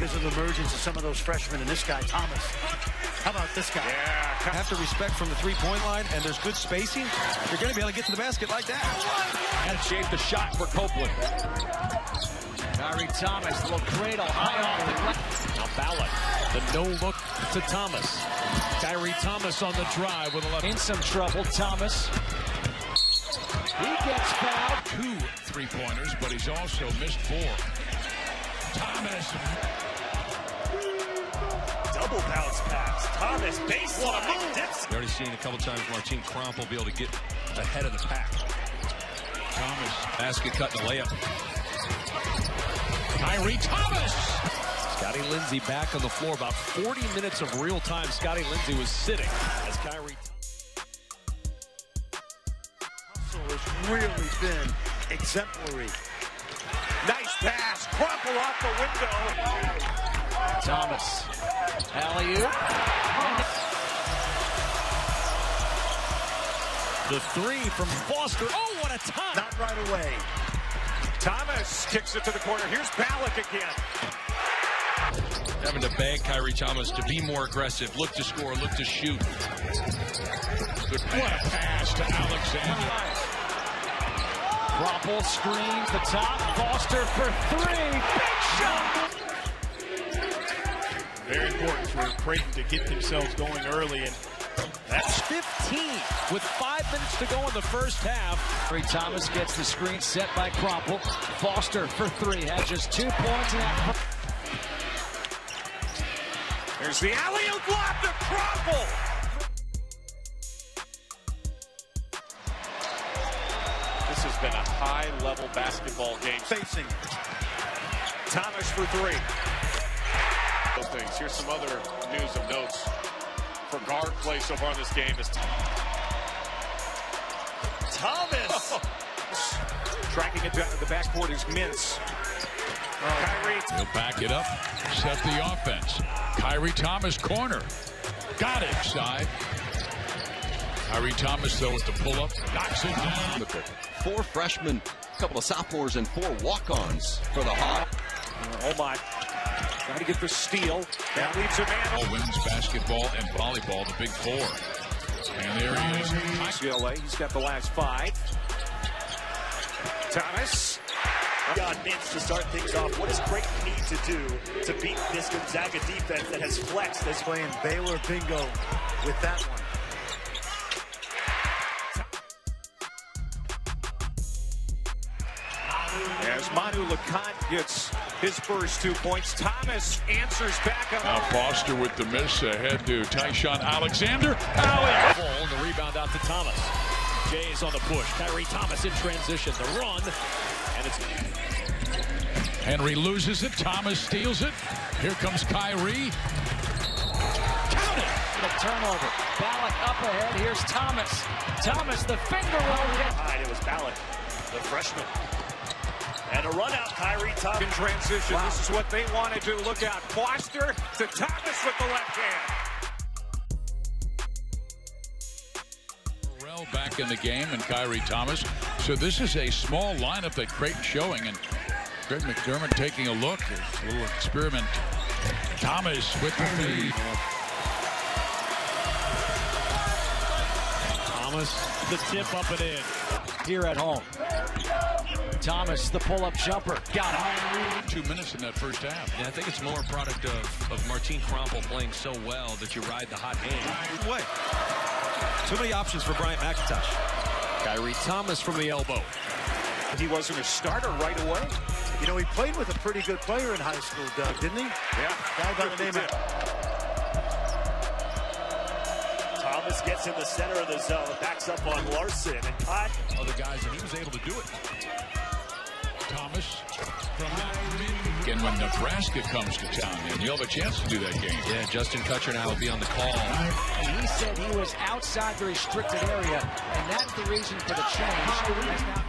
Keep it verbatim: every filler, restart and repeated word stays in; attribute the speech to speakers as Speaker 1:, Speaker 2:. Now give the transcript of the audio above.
Speaker 1: because of the emergence of some of those freshmen and this guy, Thomas. How about this guy?
Speaker 2: Yeah. Have to respect from the three-point line, and there's good spacing. You're going to be able to get to the basket like that.
Speaker 3: And shave the shot for Copeland. Kyrie Thomas, little cradle high off the left. Now Ballot, the no look to Thomas. Kyrie Thomas on the drive with a left. In some trouble, Thomas. He gets fouled.
Speaker 4: Two three-pointers, but he's also missed four. Thomas.
Speaker 5: Double bounce pass. Thomas baseline. Dips.
Speaker 6: You've already seen a couple times Martin Krampel be able to get ahead of the pack.
Speaker 4: Thomas.
Speaker 6: Basket cut and a layup.
Speaker 4: Kyrie Thomas.
Speaker 3: Scotty Lindsey back on the floor. About forty minutes of real time. Scotty Lindsey was sitting as Kyrie.
Speaker 1: Hustle has really been exemplary.
Speaker 5: Nice pass. Krampel off the window.
Speaker 3: Thomas. Alley-oop. The three from Foster. Oh, what a time.
Speaker 1: Not right away.
Speaker 5: Thomas kicks it to the corner. Here's Ballack again.
Speaker 6: Having to beg Kyrie Thomas to be more aggressive, look to score, look to shoot.
Speaker 4: Good what a pass to Alexander.
Speaker 3: Krampel screens the top. Foster for three. Big shot.
Speaker 7: Very important for Creighton to get themselves going early, and
Speaker 3: that's fifteen with five minutes to go in the first half. Kyrie Thomas gets the screen set by Krampel. Foster for three has just two points in that.
Speaker 5: There's the alley-oop lob to Krampel. This has been a high-level basketball game.
Speaker 1: Facing.
Speaker 5: Thomas for three. Those things. Here's some other news of notes for guard play so far in this game. Is Thomas tracking it down to the backcourt is Mintz. Oh. Kyrie.
Speaker 4: He'll back it up, set the offense. Kyrie Thomas corner. Got it, side. Kyrie Thomas, though, with the pull-up, knocks it down.
Speaker 8: Four freshmen, a couple of sophomores, and four walk-ons for the Hawks.
Speaker 5: Oh, my. Trying to get the steal. That leaves a man.
Speaker 4: Women's basketball and volleyball, the big four. And there he is.
Speaker 5: U C L A, he's got the last five. Thomas.
Speaker 9: Got Mintz to start things off. What does Creighton need to do to beat this Gonzaga defense that has flexed?
Speaker 1: That's playing Baylor bingo with that one.
Speaker 5: As Manu LeConte gets his first two points, Thomas answers back up.
Speaker 4: Now Foster with the miss ahead to Tyshawn Alexander. Alley.
Speaker 3: Ball, the rebound out to Thomas. Jay's on the push. Kyrie Thomas in transition. The run. And it's
Speaker 4: Henry loses it. Thomas steals it. Here comes Kyrie. Count it.
Speaker 3: The turnover. Ballack up ahead. Here's Thomas. Thomas, the finger roll.
Speaker 9: It was Ballack, the freshman. And a run out, Kyrie Thomas.
Speaker 5: In transition, wow. This is what they want to do. Look out. Foster to Thomas with the left hand.
Speaker 4: Burrell back in the game and Kyrie Thomas. So this is a small lineup that Creighton showing, and Greg McDermott taking a look. A little experiment. Thomas with the feed.
Speaker 3: Thomas, the tip up and in. Here at home. Thomas, the pull-up jumper. Got it.
Speaker 4: Two minutes in that first half.
Speaker 6: Yeah, I think it's more a product of, of Martin Krampel playing so well that you ride the hot hand.
Speaker 2: Way. Too many options for Bryant McIntosh.
Speaker 3: Kyrie Thomas from the elbow.
Speaker 5: He wasn't a starter right away.
Speaker 1: You know, he played with a pretty good player in high school, Doug, didn't he?
Speaker 5: Yeah.
Speaker 1: Guy by the name of
Speaker 9: Thomas gets in the center of the zone, backs up on Larson, and caught
Speaker 4: other guys, and he was able to do it. Thomas from that mid. And when Nebraska comes to town, man, you'll have a chance to do that game.
Speaker 6: Yeah, Justin Kutcher now will be on the call.
Speaker 3: And he said he was outside the restricted area, and that's the reason for the change.